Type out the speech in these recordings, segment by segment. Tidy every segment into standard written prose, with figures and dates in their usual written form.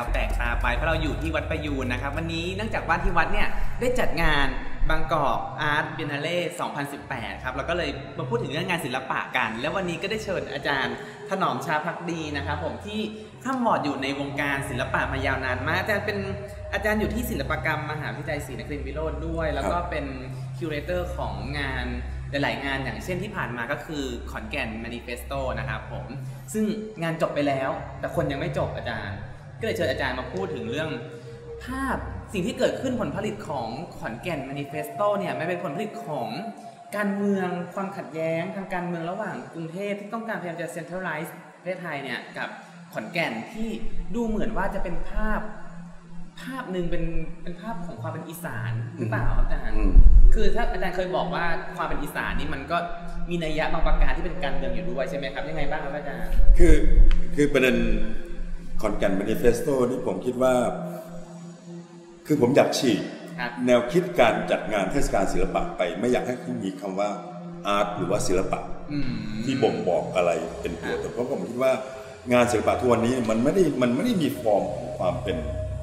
วแปลกตาไปเพราะเราอยู่ที่วัดประยูรนะครับวันนี้เนื่องจากว่าที่วัดเนี่ยได้จัดงานบางกอกอาร์ตบิเนเล่ 2018 ครับเราก็เลยมาพูดถึงเรื่องงานศิลปะกันแล้ววันนี้ก็ได้เชิญอาจารย์ถนอมชาภักดีนะครับผมที่ข้ามวอร์ดอยู่ในวงการศิลปะมายาวนานมากอาจารย์เป็นอาจารย์อยู่ที่ศิลปกรรมมหาวิทยาลัยศรีนครินทรวิโรจน์ด้วยแล้วก็เป็นคิวเรเตอร์ของงานหลายๆงานอย่างเช่นที่ผ่านมาก็คือขอนแก่น Manifesto นะครับผมซึ่งงานจบไปแล้วแต่คนยังไม่จบอาจารย์ก็เลยเชิญอาจารย์มาพูดถึงเรื่องภาพสิ่งที่เกิดขึ้นผลผลิตของขอนแก่น Manifesto เนี่ยไม่เป็นผลผลิตของการเมืองความขัดแย้งทางการเมืองระหว่างกรุงเทพที่ต้องการพยายามจะ centralize ประเทศไทยเนี่ยกับขอนแก่นที่ดูเหมือนว่าจะเป็นภาพหนึ่งเป็นภาพของความเป็นอีสานหรือเปล่าครับอาจารย์คือถ้าอาจารย์เคยบอกว่าความเป็นอีสานนี่มันก็มีนัยยะบางประการที่เป็นการเมืองอยู่ด้วยใช่ไหมครับยังไงบ้างครับอาจารย์คือประเด็นขอนแก่น Manifesto นี่ผมคิดว่าคือผมอยากฉีกแนวคิดการจัดงานเทศกาลศิลปะไปไม่อยากให้มีคำว่าอาร์ตหรือว่าศิลปะที่บ่งบอกอะไรเป็นตัวตนเพราะผมคิดว่างานศิลปะทุกวันนี้มันไม่ได้มีฟอร์มของความเป็น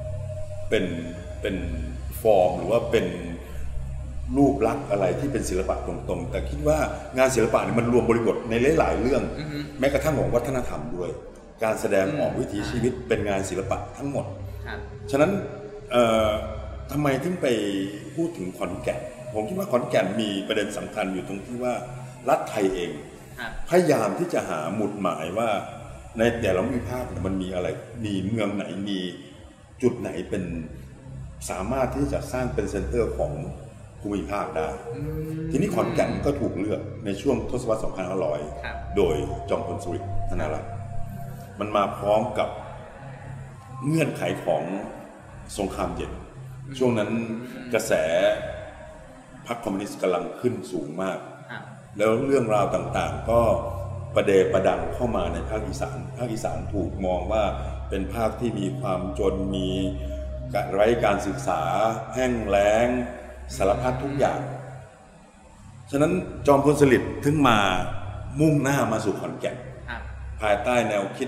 ฟอร์มหรือว่าเป็นรูปลักษณ์อะไรที่เป็นศิลปะตรงๆแต่คิดว่างานศิลปะเนี่ยมันรวมบริบทในหลายๆเรื่องแม้กระทั่งของวัฒนธรรมด้วยการแสดงออกวิถีชีวิตเป็นงานศิลปะทั้งหมดฉะนั้นทำไมถึงไปพูดถึงขอนแก่นผมคิดว่าขอนแก่นมีประเด็นสำคัญอยู่ตรงที่ว่ารัฐไทยเองพยายามที่จะหาหมุดหมายว่าในแต่ละภูมิภาคมันมีอะไรมีเมืองไหนมีจุดไหนเป็นสามารถที่จะสร้างเป็นเซ็นเตอร์ของภูมิภาคได้ทีนี้ขอนแก่นก็ถูกเลือกในช่วงทศวรรษ 2500 โดยจอมพลสฤษดิ์ธนรัตน์มันมาพร้อมกับเงื่อนไขของสงครามเย็นช่วงนั้นกระแสพรรคคอมมิวนิสต์กำลังขึ้นสูงมากแล้วเรื่องราวต่างๆก็ประเดประดังเข้ามาในภาคอีสานถูกมองว่าเป็นภาคที่มีความจนมีไร้การศึกษาแห้งแล้งสารพัดทุกอย่างฉะนั้นจอมพลสฤษดิ์ถึงมามุ่งหน้ามาสู่ขอนแก่นภายใต้แนวคิด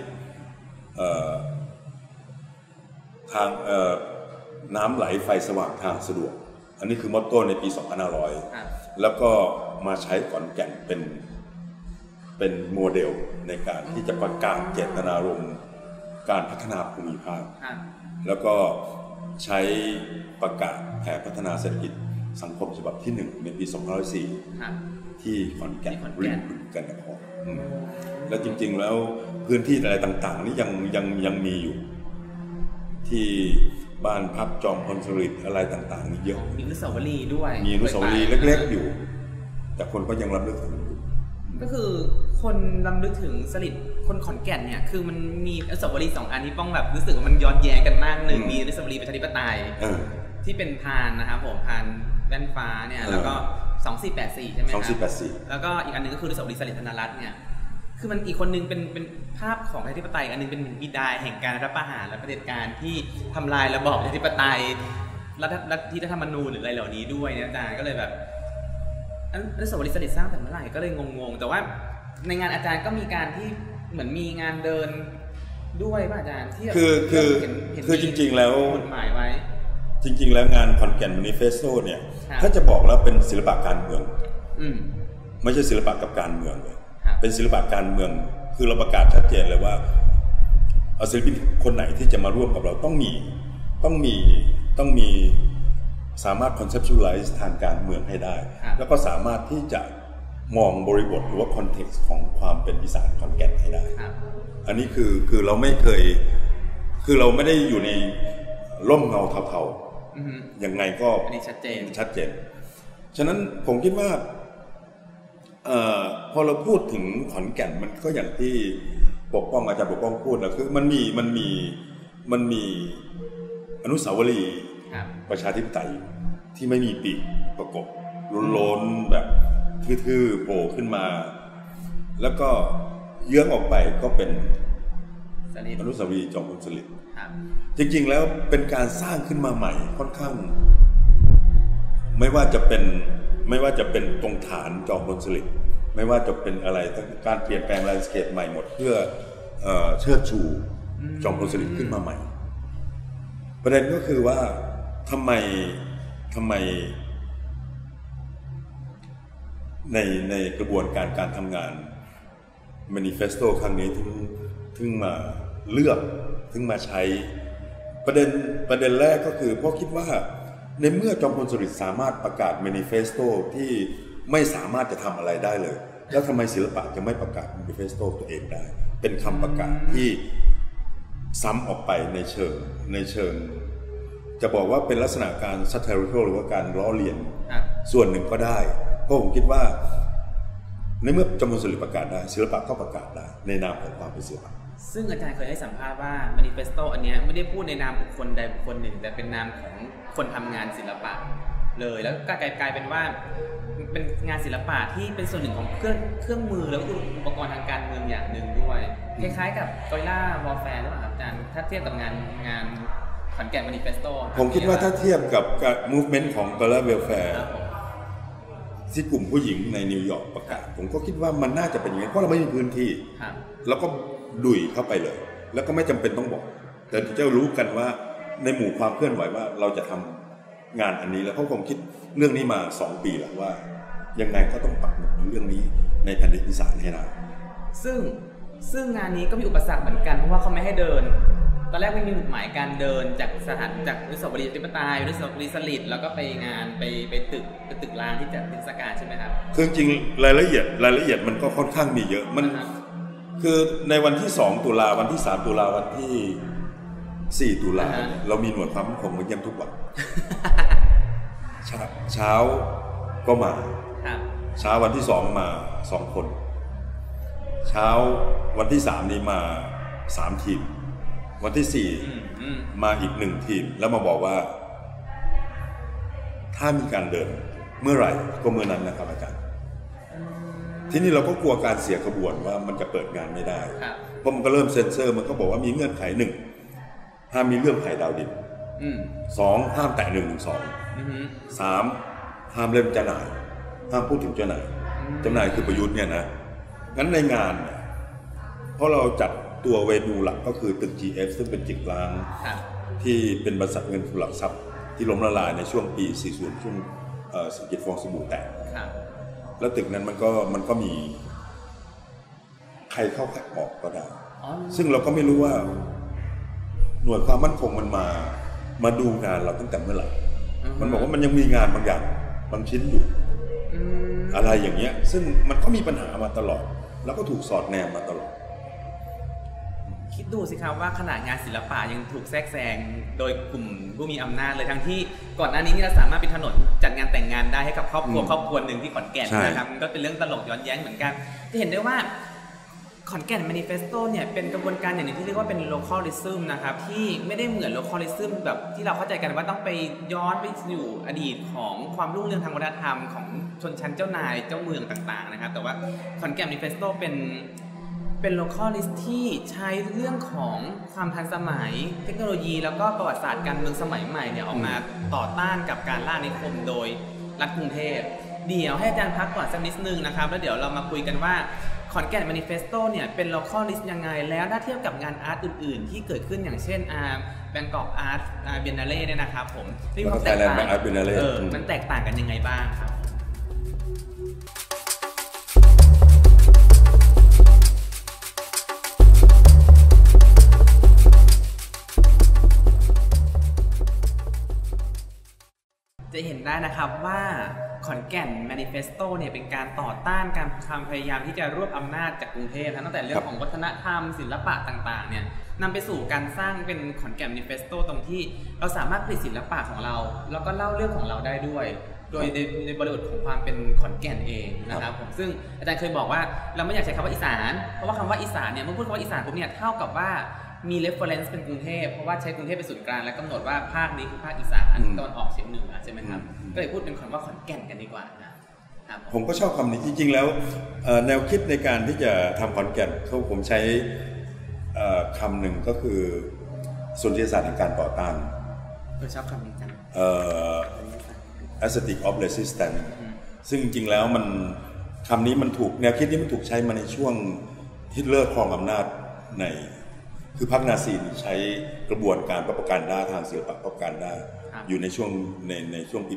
ทางน้ำไหลไฟสว่างทางสะดวกอันนี้คือมอตโต้ในปี 2500 แล้วก็มาใช้ขอนแก่นเป็นโมเดลในการที่จะประกาศเจตนารมณ์การพัฒนาภูมิภาคแล้วก็ใช้ประกาศแผนพัฒนาเศรษฐกิจสังคมฉบับที่1ในปี 2504 ที่ขอนแก่นริมบึงกาฬนครแล้วจริงๆแล้วพื้นที่อะไรต่างๆนี่ยังมีอยู่ที่บ้านพักจอมพลสฤษดิ์อะไรต่างๆนี่เยอะมีอนุสาวรีย์ด้วยมีอนุสาวรีย์เล็กๆอยู่แต่คนก็ยังรำลึกถึงก็คือคนรำลึกถึงสฤษดิ์คนขอนแก่นเนี่ยคือมันมีอนุสาวรีย์2 อันนี้ป้องแบบรู้สึกว่ามันย้อนแย้งกันมากหนึ่งมีอนุสาวรีย์ประชาธิปไตยที่เป็นพานนะครับผมพานแว่นฟ้าเนี่ยแล้วก็2484ใช่ไหมครับ2484แล้วก็อีกอันนึงก็คืออนุสาวรีย์สฤษดิ์ธนรัตน์เนี่ยคือมันอีกคนนึงเป็นภาพของประชาธิปไตยอันนึงเป็นบิดาแห่งการรัฐประหารและเผด็จการที่ทำลายระบอบประชาธิปไตยรัฐธรรมนูญหรืออะไรเหล่านี้ด้วยเนี่ยอาจารย์ก็เลยแบบอนุสาวรีย์สฤษดิ์สร้างแต่เมื่อไหร่ก็เลยงงๆแต่ว่าในงานอาจารย์ก็มีการที่เหมือนมีงานเดินด้วยป่ะอาจารย์ที่คือจริงๆแล้วกฎหมายไว้จริงๆแล้วงานขอนแก่น Manifesto เนี่ยถ้าจะบอกแล้วเป็นศิลปะการเมืองไม่ใช่ศิลปะกับการเมืองเลยเป็นศิลปะการเมืองคือเราประกาศชัดเจนเลยว่าศิลปินคนไหนที่จะมาร่วมกับเราต้องมีสามารถ conceptualize ทางการเมืองให้ได้แล้วก็สามารถที่จะมองบริบทหรือว่า context ของความเป็นอีสานขอนแก่นให้ได้อันนี้คือเราไม่เคยคือเราไม่ได้อยู่ในร่มเงาเทาๆยังไงก็ชัดเจนฉะนั้นผมคิดว่าพอเราพูดถึงขอนแก่นมันก็อย่างที่อาจารย์ปกป้องพูดนะคือมันมีอนุสาวรีย์ประชาธิปไตยที่ไม่มีปีกประกบโล้นแบบทื่อๆโผล่ขึ้นมาแล้วก็เยื้องออกไปก็เป็นอนุสาวรีย์จอมพลสฤษดิ์จริงๆแล้วเป็นการสร้างขึ้นมาใหม่ค่อนข้างไม่ว่าจะเป็นตรงฐานจอมพลสฤษดิ์ไม่ว่าจะเป็นอะไรการเปลี่ยนแปลงแลนด์สเคปใหม่หมดเพื่อเชิดชูจอมพลสฤษดิ์ขึ้นมาใหม่ประเด็นก็คือว่าทำไมในกระบวนการทำงาน Manifesto ครั้งนี้ถึงมาเลือกถึงมาใช้ประเด็นแรกก็คือเพราะคิดว่าในเมื่อจอมพลสฤษดิ์สามารถประกาศ Manifesto ที่ไม่สามารถจะทำอะไรได้เลยแล้วทำไมศิลปะจะไม่ประกาศ Manifesto ตัวเองได้เป็นคำประกาศที่ซ้ำออกไปในเชิงจะบอกว่าเป็นลักษณะการ satirical หรือว่าการล้อเลียนส่วนหนึ่งก็ได้เพราะผมคิดว่าในเมื่อจอมพลสฤษดิ์ประกาศได้ศิลปะก็ประกาศได้ในนามของความเป็นศิลปะซึ่งอาจารย์เคยให้สัมภาษณ์ว่า Manifesto อันนี้ไม่ได้พูดในนามบุคคลใดบุคคลหนึ่งแต่เป็นนามของคนทำงานศิลปะเลยแล้วก็กลายเป็นว่าเป็นงานศิลปะที่เป็นส่วนหนึ่งของเครื่องมือแล้วก็อุปกรณ์ทางการเมืองอย่างหนึ่งด้วยคล้ายๆกับกอริลลาวอร์แฟร์หรือเปล่าครับอาจารย์ถ้าเทียบกับงานขอนแก่น Manifesto ผมคิดว่าถ้าเทียบกับการ movement ของกอริลลา welfare ที่กลุ่มผู้หญิงในนิวยอร์กประกาศผมก็คิดว่ามันน่าจะเป็นอย่างนี้เพราะเราไม่มีพื้นที่แล้วก็ดุยเข้าไปเลยแล้วก็ไม่จำเป็นต้องบอกแต่จะรู้กันว่าในหมู่ความเคลื่อนไหวว่าเราจะทำงานอันนี้แล้วเพราะผมคิดเรื่องนี้มา2 ปีแล้วว่ายังไงก็ต้องปักหมุดเรื่องนี้ในแผ่นดินอีสานให้ได้ซึ่งงานนี้ก็มีอุปสรรคเหมือนกันเพราะว่าเขาไม่ให้เดินตอนแรกไม่มีหมุดหมายการเดินจากอนุสาวรีย์อธิปไตยอนุสาวรีย์สฤษดิ์แล้วก็ไปงานไปตึกร้างที่จัดเทศกาลใช่ไหมครับคือจริงรายละเอียดมันก็ค่อนข้างมีเยอะมันคือในวันที่2 ตุลาวันที่3 ตุลาวันที่4 ตุลาเรามีหน่วยความมั่นคงมาเยี่ยมทุกวันเช้าก็มาเช้าวันที่2มา2 คนเช้าวันที่3นี้มา3 ทีมวันที่4มาอีก1 ทีมแล้วมาบอกว่าถ้ามีการเดินเมื่อไหร่ก็เมื่อนั้นนะครับอาจารย์ที่นี่เราก็กลัวการเสียขบวนว่ามันจะเปิดงานไม่ได้เพราะมันก็เริ่มเซ็นเซอร์มันก็บอกว่ามีเงื่อนไข1ห้ามมีเรื่องไข่ดาวดิน2ห้ามแตะ112 3ห้ามเล่นเจ้านายห้ามพูดถึงเจ้านายคือประยุทธ์เนี่ยนะงั้นในงานเนี่ยเพราะเราจัดตัวเวนูหลักก็คือตึก GF ซึ่งเป็นตึกร้างที่เป็นบริษัทเงินทุนหลักทรัพย์ที่ล้มละลายในช่วงปี 40 ช่วงเศรษฐกิจฟองสบู่แตกแล้วตึกนั้นมันก็มีใครเข้าใครออกก็ได้ซึ่งเราก็ไม่รู้ว่าหน่วยความมั่นคงมันมาดูงานเราตั้งแต่เมื่อไหร่มันบอกว่ามันยังมีงานบางอย่างบางชิ้นอยู่อะไรอย่างเงี้ยซึ่งมันก็มีปัญหามาตลอดแล้วก็ถูกสอดแนมมาตลอดคิดดูสิครับว่าขนาดงานศิลปะยังถูกแทรกแซงโดยกลุ่มผู้มีอำนาจเลยทั้งที่ก่อนหน้านี้เราสามารถเป็นถนนจัดงานแต่งงานได้ให้กับครอบครัวหนึ่งที่ขอนแก่นนะครับก็เป็นเรื่องตลกย้อนแย้งเหมือนกันจะเห็นได้ว่าขอนแก่น Manifesto เนี่ยเป็นกระบวนการอย่างหนึ่งที่เรียกว่าเป็น localism นะครับที่ไม่ได้เหมือน localism แบบที่เราเข้าใจกันว่าต้องไปย้อนไปอยู่อดีตของความรุ่งเรืองทางวัฒนธรรมของชนชั้นเจ้านายเจ้าเมืองต่างๆนะครับแต่ว่าขอนแก่น Manifesto เป็น localist ที่ใช้เรื่องของความทันสมัยเทคโนโลยีแล้วก็ประวัติศาสตร์การเมืองสมัยใหม่เนี่ยออกมาต่อต้านกับการล่าอาณานิคมโดยรัฐกรุงเทพเดี๋ยวให้อาจารย์พักก่อนสักนิดนึงนะครับแล้วเดี๋ยวเรามาคุยกันว่าขอนแก่น Manifesto เนี่ยเป็น localist ยังไงแล้วถ้าเทียบกับงานอาร์ตอื่นๆที่เกิดขึ้นอย่างเช่นBangkok Art Biennale เนี่ยนะครับผมมีความแตกต่างมันแตกต่างกันยังไงบ้างครับจะเห็นได้นะครับว่าขอนแก่น Manifesto เนี่ยเป็นการต่อต้านการความพยายามที่จะรวบอำนาจจากกรุงเทพตั้งแต่เรื่องของวัฒนธรรมศิลปะต่างๆเนี่ยนำไปสู่การสร้างเป็นขอนแก่น Manifesto ตรงที่เราสามารถผลิตศิลปะของเราแล้วก็เล่าเรื่องของเราได้ด้วยโดยในบริบทของความเป็นขอนแก่นเองนะครับผมซึ่งอาจารย์เคยบอกว่าเราไม่อยากใช้คำว่าอีสานเพราะว่าคำว่าอีสานเนี่ยเมื่อพูดคำว่าอีสานปุ๊บเนี่ยเท่ากับว่ามี reference เป็นกรุงเทพเพราะว่าใช้กรุงเทพเป็นศูนย์กลางและกำหนดว่าภาคนี้คือภาคอีสานตะวันออกเฉียงเหนือใช่ไหมครับก็เลยพูดเป็นคำว่าขอนแก่นกันดีกว่านะครับผมก็ชอบคำนี้จริงๆแล้วแนวคิดในการที่จะทำขอนแก่นผมใช้คำหนึ่งก็คือสุนทรียศาสตร์แห่งการต่อต้านชอบคำนี้จัง aesthetic of resistance ซึ่งจริงๆแล้วมันคำนี้มันถูกแนวคิดนี้มันถูกใช้มาในช่วงฮิตเลอร์ครองอำนาจในคือพรรคนาซีใช้กระบวนการโปรปาแกนดาทางศิลปะโปรปาแกนดาอยู่ในช่วงในช่วงปี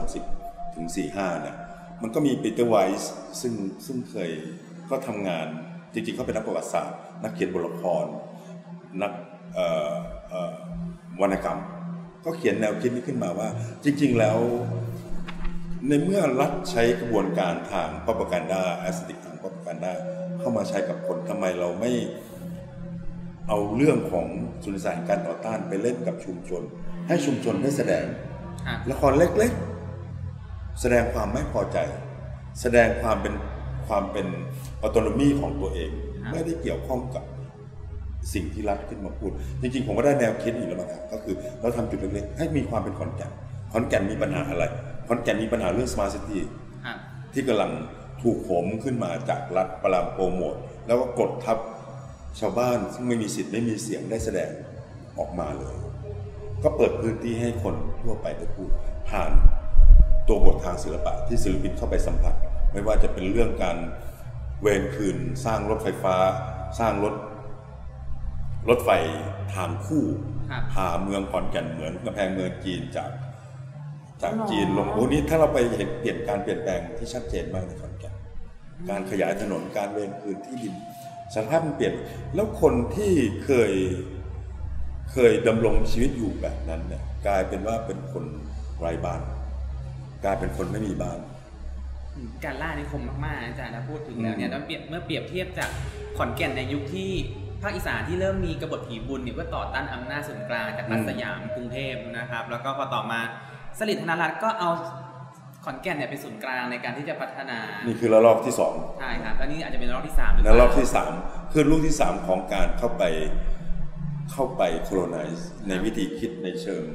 1930 ถึง 45 เนี่ยมันก็มีปีเตอร์ไวส์ซึ่งเคยก็ทำงานจริงๆเขาเป็นนักประวัติศาสตร์นักเขียนบทละครนักวรรณกรรมก็เขียนแนวคิดนี้ขึ้นมาว่าจริงๆแล้วในเมื่อรัฐใช้กระบวนการทางโปรปาแกนดาแอสติกทางโปรปาแกนดาเข้ามาใช้กับคนทำไมเราไม่เอาเรื่องของสุนทรภาพการต่อต้านไปเล่นกับชุมชนให้ชุมชนได้แสดงละครเล็กๆแสดงความไม่พอใจแสดงความเป็นออโตโนมีของตัวเองไม่ได้เกี่ยวข้องกับสิ่งที่รัฐขึ้นมาพูดจริงๆผมก็ได้แนวคิดอีกแล้วนะครับก็คือเราทำจุดเล็กๆให้มีความเป็นขอนแก่นมีปัญหาอะไรขอนแก่นมีปัญหาเรื่อง Smart City ที่กำลังถูกโหมขึ้นมาจากรัฐพยายามโปรโมทแล้วก็กดทับชาวบ้านซึ่งไม่มีสิทธิ์ไม่มีเสียงได้แสดงออกมาเลยก็เปิดพื้นที่ให้คนทั่วไปได้พูดผ่านตัวบททางศิลปะที่ศิลปินเข้าไปสัมผัสไม่ว่าจะเป็นเรื่องการเวรคืนสร้างรถไฟฟ้าสร้างรถไฟทางคู่พาเมืองขอนแก่นเหมือนกำแพงเมืองจีนจากจีนลงโอ้นี่ถ้าเราไปเห็นการเปลี่ยนแปลงที่ชัดเจนมากในขอนแก่นการขยายถนนการเวรคืนที่ดินสภาพมันเปลี่ยนแล้วคนที่เคยดำรงชีวิตอยู่แบบนั้นเนี่ยกลายเป็นว่าเป็นคนไร้บ้านกลายเป็นคนไม่มีบ้านการล่านิคมมากๆอาจารย์ถ้าพูดถึงแล้วเนี่ยเมื่อเปรียบเทียบจากขอนแก่นในยุคที่ภาคอีสานที่เริ่มมีกบฏผีบุญเนี่ยเพื่อต่อต้านอำนาจส่วนกลางจากรัฐสยามกรุงเทพนะครับแล้วก็พอต่อมาสฤษดิ์ธนรัตน์ก็เอาขอนแก่นเนี่ยเป็นศูนย์กลางในการที่จะพัฒนานี่คือระลอกที่ 2ใช่ครับแล้วนี่อาจจะเป็นระลอกที่3 ระลอกที่3คือลูกที่3ของการเข้าไปโคโลไนซ์ในวิธีคิดในเชิง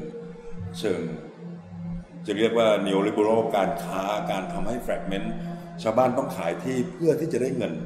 จะเรียกว่า neoliberal การค้าการทำให้แฟรกเมนต์ชาวบ้านต้องขายที่เพื่อที่จะได้เงิน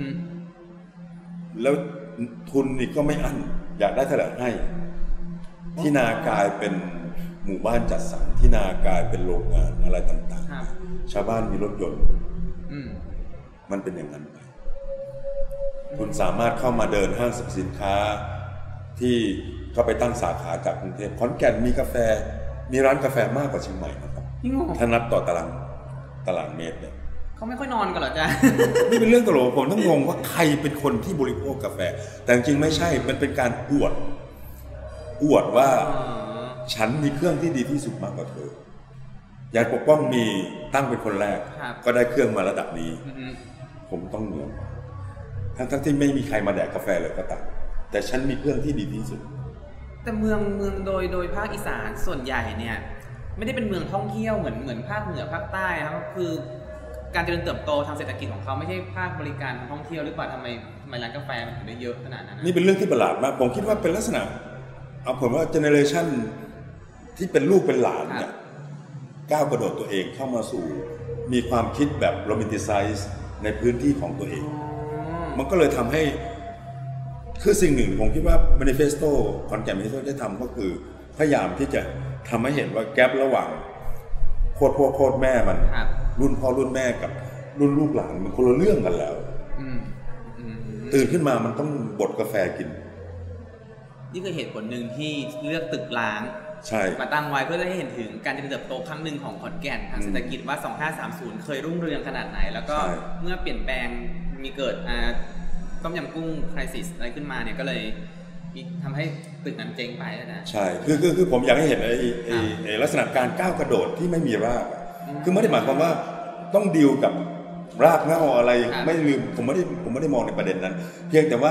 แล้วทุนนี่ก็ไม่อั้นอยากได้เท่าไหร่ให้ที่นากลายเป็นหมู่บ้านจัดสรรที่นากลายเป็นโรงงานอะไรต่างๆชาวบ้านมีรถยนต์มันเป็นอย่างนั้นไปคุณสามารถเข้ามาเดินห้างสรรพสินค้าที่เขาไปตั้งสาขาจากกรุงเทพขอนแก่นมีกาแฟมีร้านกาแฟมากกว่าเชียงใหม่นะครับถ้านับต่อตารางเมตรเนี่ยเขาไม่ค่อยนอนกันหรอจ๊ะนี่เป็นเรื่องตลกผมต้องงงว่าใครเป็นคนที่บริโภคกาแฟแต่จริงไม่ใช่มันเป็นการอวดว่าฉันมีเครื่องที่ดีที่สุดมากกว่าเธออยากปกป้องมีตั้งเป็นคนแรกก็ได้เครื่องมาระดับนี้ผมต้องเหนือทั้งที่ไม่มีใครมาแดกกาแฟเลยก็ตามแต่ฉันมีเครื่องที่ดีที่สุดแต่เมืองโดยภาคอีสานส่วนใหญ่เนี่ยไม่ได้เป็นเมืองท่องเที่ยวเหมือนภาคเหนือภาคใต้ครับคือการเจริญเติบโตทางเศรษฐกิจของเขาไม่ใช่ภาคบริการท่องเที่ยวหรือเปล่าทำไมร้านกาแฟมันถึงได้เยอะขนาดนั้นนี่เป็นเรื่องที่ประหลาดมากผมคิดว่าเป็นลักษณะเอาผมว่าเจเนอเรชันที่เป็นลูกเป็นหลานเนี่ยก้าวกระโดดตัวเองเข้ามาสู่มีความคิดแบบโรแมนติไซส์ในพื้นที่ของตัวเองมันก็เลยทำให้คือสิ่งหนึ่งผมคิดว่า Manifesto ขอนแก่น Manifesto ได้ทำก็คือพยายามที่จะทำให้เห็นว่าแกประหว่างโคตรแม่มันรุ่นพ่อรุ่นแม่กับรุ่นลูกหลานมันคนละเรื่องกันแล้วตื่นขึ้นมามันต้องบดกาแฟกินนี่คือเหตุผลหนึ่งที่เลือกตึกร้างมาตั้งไว้เพื่อให้เห็นถึงการเติบโตครั้งหนึ่งของขอนแก่นทางเศรษฐกิจว่า2530เคยรุ่งเรืองขนาดไหนแล้วก็เมื่อเปลี่ยนแปลงมีเกิดต้มยำกุ้งไครซิสอะไรขึ้นมาเนี่ยก็เลยทำให้ตึกนั้นเจ๊งไปนะใช่คือผมอยากให้เห็นไอ้ลักษณะการก้าวกระโดดที่ไม่มีรากคือไม่ได้หมายความว่าต้องดีลกับรากเหง้าอะไรไม่ลืมผมไม่ได้มองในประเด็นนั้นเพียงแต่ว่า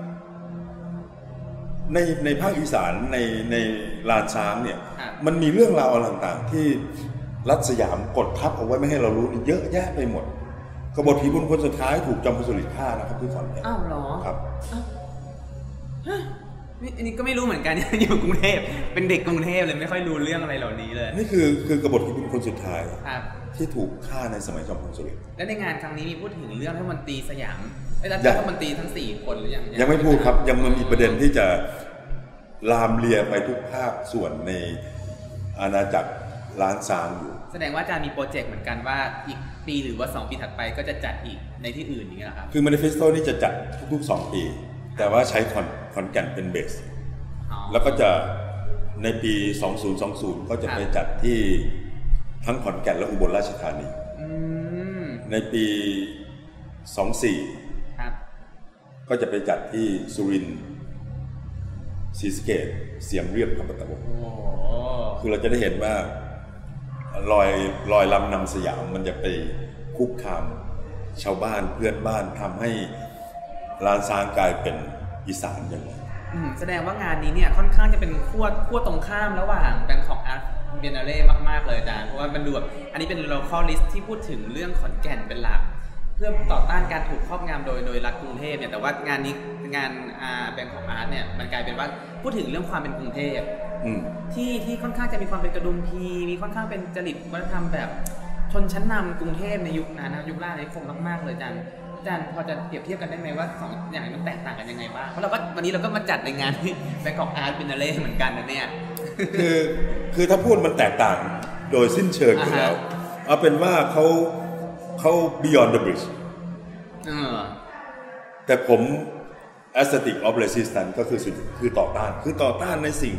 ในภาคอีสานในลานช้างเนี่ยมันมีเรื่องราวอะไรต่างๆที่รัฐสยามกดทับเอาไว้ไม่ให้เรารู้เยอะแยะไปหมดกบฏผีบุญคนสุดท้ายถูกจอมพลสฤษดิ์ฆ่านะครับที่ขอนแก่นอ้าวเหรอครับอันนี้ก็ไม่รู้เหมือนกันอยู่กรุงเทพเป็นเด็กกรุงเทพเลยไม่ค่อยรู้เรื่องอะไรเหล่านี้เลยนี่คือกบฏผีบุญคนสุดท้ายที่ถูกฆ่าในสมัยจอมพลสฤษดิ์และในงานครั้งนี้มีพูดถึงเรื่องรัฐมนตรีสยามรัฐมนตรีทั้ง4คนหรือยังไม่พูดครับยังมีประเด็นที่จะลามเลียไปทุกภาคส่วนในอาณาจักรล้านช้างอยู่แสดงว่าอาจารย์มีโปรเจกต์เหมือนกันว่าอีกปีหรือว่า2ปีถัดไปก็จะจัดอีกในที่อื่นอย่างเงี้ยครับคือ Manifesto นี่จะจัดทุกๆ2ปีแต่ว่าใช้คขอนแก่นเป็นเบสแล้วก็จะในปี 2020 ก็จะไปจัดที่ทั้งขอนแก่นและอุบลราชธานีในปี 24 ครับก็จะไปจัดที่สุรินทร์ศรีสะเกษเสียมเรียบคำปะตะบกคือเราจะได้เห็นว่ารอยลำนำสยามมันจะไปคุกคามชาวบ้านเพื่อนบ้านทำให้ลานซางกลายเป็นอีสานอย่างไรแสดงว่างานนี้เนี่ยค่อนข้างจะเป็นขั้วตรงข้ามระหว่างแบงคอกอาร์ตเบียนนาเล่มากๆเลยอาจารย์เพราะว่ามันดูแบบอันนี้เป็น local list ที่พูดถึงเรื่องขอนแก่นเป็นหลักเพื่อต่อต้านการถูกครอบงำโดยรัฐกรุงเทพเนี่ยแต่ว่างานนี้งานแบงคอกอาร์ตเนี่ยมันกลายเป็นว่าพูดถึงเรื่องความเป็นกรุงเทพที่ค่อนข้างจะมีความเป็นกระดุมพีมีค่อนข้างเป็นจริตวัฒนธรรมแบบชนชั้นนำกรุงเทพในยุคนั้นนะยุคล่านิคมมากๆเลยอาจารย์พอจะเปรียบเทียบกันได้ไหมว่า2อย่างนี้มันแตกต่างกันยังไงบ้างเพราะวันนี้เราก็มาจัดในงานที่แบงคอกอาร์ตเบียนนาเล่เหมือนกันนะเนี่ยคือถ้าพูดมันแตกต่างโดยสิ้นเชิงอยู่แล้วเอาเป็นว่าเขา beyond the bridge แต่ผม aesthetic of resistance ก็คือต่อต้านในสิ่ง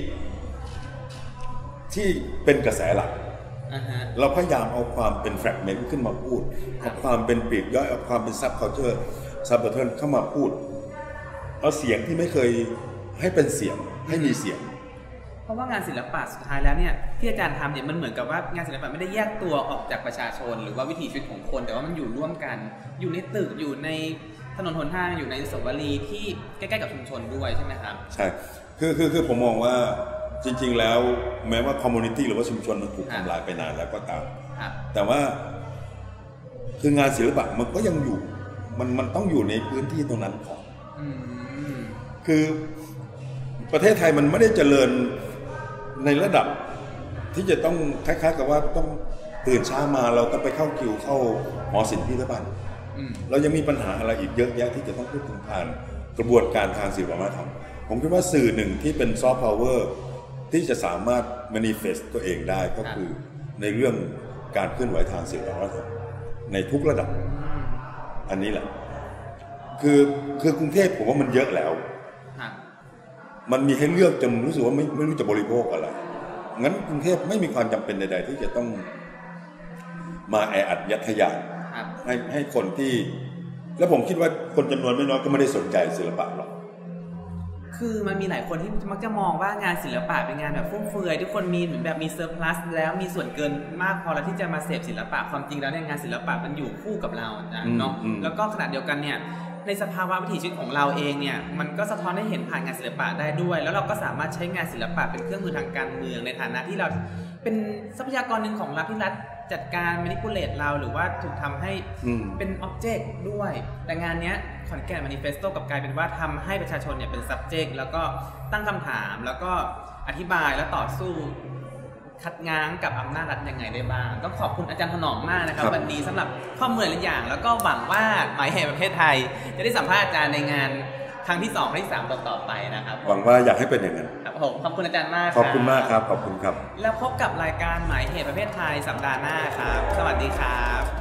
ที่เป็นกระแสหลักเราพยายามเอาความเป็นแฟรกเมนต์ขึ้นมาพูดเอาความเป็นปลีกย่อยเอาความเป็นซับคัลเจอร์ซับเบอร์เทิร์นเข้ามาพูดเอาเสียงที่ไม่เคยให้เป็นเสียงให้มีเสียงเพราะว่างานศิลปะสุดท้ายแล้วเนี่ยที่อาจารย์ทำเนี่ยมันเหมือนกับว่างานศิลปะไม่ได้แยกตัวออกจากประชาชนหรือว่าวิถีชีวิตของคนแต่ว่ามันอยู่ร่วมกันอยู่ในตึกอยู่ในถนนหนทางอยู่ในอนุสาวรีย์ที่ใกล้ๆกับชุมชนด้วยใช่ไหมครับใช่คือผมมองว่าจริงๆแล้วแม้ว่าคอมมูนิตี้หรือว่าชุมชนมันถูกทำลายไปนานแล้วก็ตามแต่ว่าคืองานศิลปะมันก็ยังอยู่มันต้องอยู่ในพื้นที่ตรงนั้นก่อนคือประเทศไทยมันไม่ได้เจริญในระดับที่จะต้องคล้ายๆกับว่าต้องตื่นเช้ามาเราต้องไปเข้าคิวเข้าหอศิลป์พิพิธภัณฑ์เรายังมีปัญหาอะไรอีกเยอะแยะที่จะต้องพูดถึงผ่านกระบวนการทางศิลปวัฒนธรรมผมคิดว่าสื่อหนึ่งที่เป็นซอฟต์พาวเวอร์ที่จะสามารถ manifest ตัวเองได้ก็คือในเรื่องการเคลื่อนไหวทางศิลปวัฒนธรรมในทุกระดับอันนี้แหละคือกรุงเทพผมว่ามันเยอะแล้วมันมีให้เลือกจนรู้สึกว่าไม่รู้จะบริโภคอะไรงั้นกรุงเทพไม่มีความจำเป็นใดๆที่จะต้องมาแออัดยัดทะยานให้คนที่แล้วผมคิดว่าคนจำนวนไม่น้อยก็ไม่ได้สนใจศิลปะหรอกคือมันมีหลายคนที่มักจะมองว่างานศิลปะเป็นงานแบบฟุ่มเฟือยทุกคนมีเหมือนแบบมีเซอร์พลัสแล้วมีส่วนเกินมากพอแล้วที่จะมาเสพศิลปะความจริงแล้วเนี่ยงานศิลปะมันอยู่คู่กับเราเนาะแล้วก็ขณะเดียวกันเนี่ยในสภาวะวิถีชีวิตของเราเองเนี่ยมันก็สะท้อนให้เห็นผ่านงานศิลปะได้ด้วยแล้วเราก็สามารถใช้งานศิลปะเป็นเครื่องมือทางการเมืองในฐานะที่เราเป็นทรัพยากรหนึ่งของรัฐที่รัฐจัดการ manipulate เราหรือว่าถูกทำให้เป็น object ด้วยแต่งานนี้ขอนแก่น manifesto กับกลายเป็นว่าทำให้ประชาชนเนี่ยเป็น subject แล้วก็ตั้งคำถามแล้วก็อธิบายและต่อสู้ขัดง้างกับอำนาจรัฐยังไงได้บ้างต้องขอบคุณอาจารย์ถนอมมากนะครับวันนี้สำหรับข้อมูลหลายอย่างแล้วก็หวังว่าหมายแห่งประเทศไทยจะได้สัมภาษณ์อาจารย์ในงานครั้งที่2ครั้งที่3ต่อไปนะครับหวังว่าอยากให้เป็นอย่างนั้นครับผมขอบคุณอาจารย์มากขอบคุณมากครับขอบคุณครับแล้วพบกับรายการหมายเหตุประเทศไทยสัปดาห์หน้าครับสวัสดีครับ